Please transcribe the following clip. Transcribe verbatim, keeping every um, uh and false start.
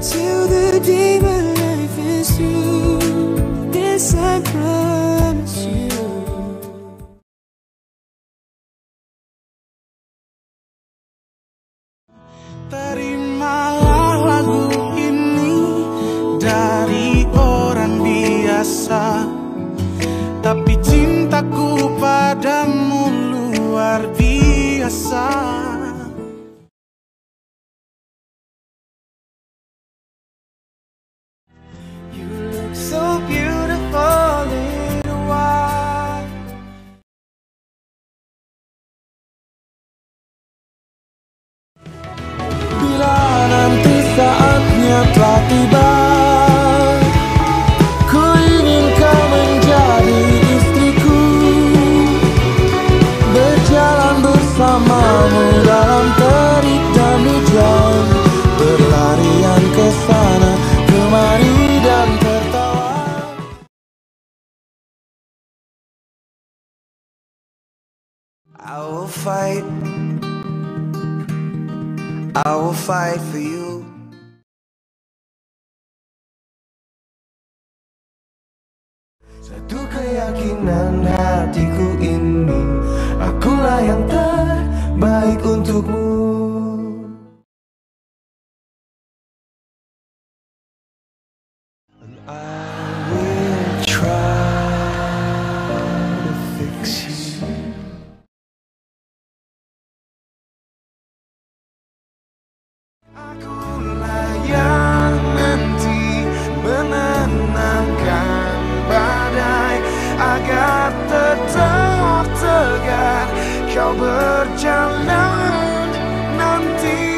Till the day my life is through. Yes, I promise you. Terimalah lagu ini dari orang biasa, tapi cintaku padamu luar biasa. You look so beautiful in white. Bila nanti saatnya telah tiba, ku ingin kau menjadi istriku, berjalan bersamamu dalam terik dan hujan, berlarian ke sana kemari dan tertawa. I will fight, I will fight for you. Satu keyakinan hatiku ini, akulah yang terbaik untukmu. And I will try to fix you. Akulah yang nanti menenangkan badai agar tetap tegar kau berjalan nanti.